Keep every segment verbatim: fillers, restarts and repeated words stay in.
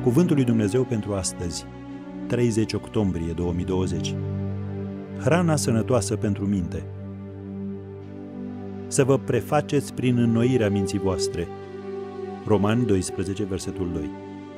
Cuvântul lui Dumnezeu pentru astăzi, treizeci octombrie două mii douăzeci. Hrana sănătoasă pentru minte. Să vă prefaceți prin înnoirea minții voastre. Romani doisprezece, versetul doi.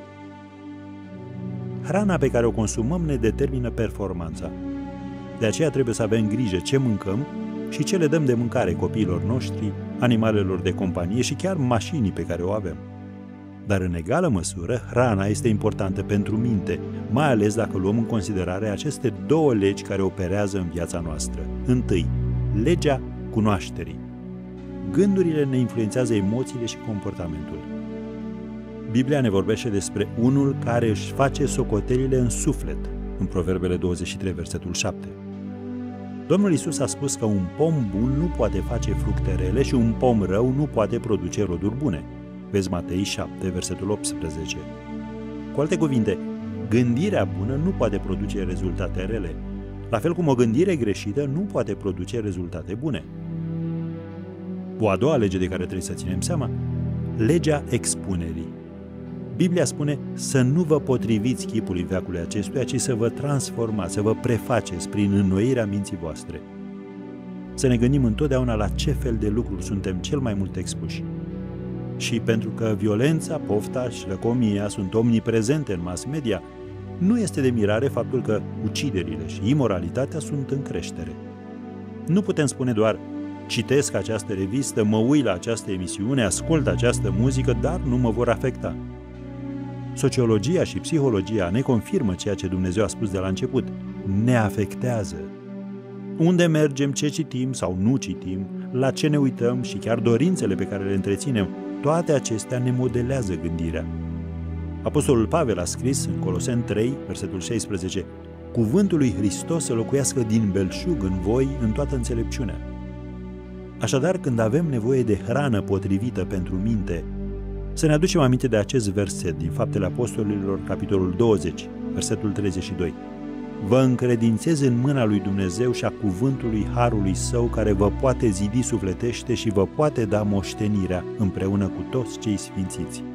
Hrana pe care o consumăm ne determină performanța. De aceea trebuie să avem grijă ce mâncăm și ce le dăm de mâncare copiilor noștri, animalelor de companie și chiar mașinii pe care o avem. Dar în egală măsură, hrana este importantă pentru minte, mai ales dacă luăm în considerare aceste două legi care operează în viața noastră. Întâi, legea cunoașterii. Gândurile ne influențează emoțiile și comportamentul. Biblia ne vorbește despre unul care își face socotelile în suflet, în Proverbele douăzeci și trei, versetul șapte. Domnul Iisus a spus că un pom bun nu poate face fructe rele și un pom rău nu poate produce roduri bune. Vezi Matei șapte, versetul optsprezece. Cu alte cuvinte, gândirea bună nu poate produce rezultate rele, la fel cum o gândire greșită nu poate produce rezultate bune. O a doua lege de care trebuie să ținem seama, legea expunerii. Biblia spune să nu vă potriviți chipului veacului acestuia, ci să vă transformați, să vă prefaceți prin înnoirea minții voastre. Să ne gândim întotdeauna la ce fel de lucruri suntem cel mai mult expuși. Și pentru că violența, pofta și lăcomia sunt omniprezente în mass media, nu este de mirare faptul că uciderile și imoralitatea sunt în creștere. Nu putem spune doar citesc această revistă, mă uit la această emisiune, ascult această muzică, dar nu mă vor afecta. Sociologia și psihologia ne confirmă ceea ce Dumnezeu a spus de la început. Ne afectează. Unde mergem, ce citim sau nu citim, la ce ne uităm și chiar dorințele pe care le întreținem, toate acestea ne modelează gândirea. Apostolul Pavel a scris în Coloseni trei, versetul șaisprezece, Cuvântul lui Hristos să locuiască din belșug în voi în toată înțelepciunea. Așadar, când avem nevoie de hrană potrivită pentru minte, să ne aducem aminte de acest verset din Faptele Apostolilor, capitolul douăzeci, versetul treizeci și doi. Vă încredințez în mâna lui Dumnezeu și a cuvântului harului său care vă poate zidi sufletește și vă poate da moștenirea împreună cu toți cei sfințiți.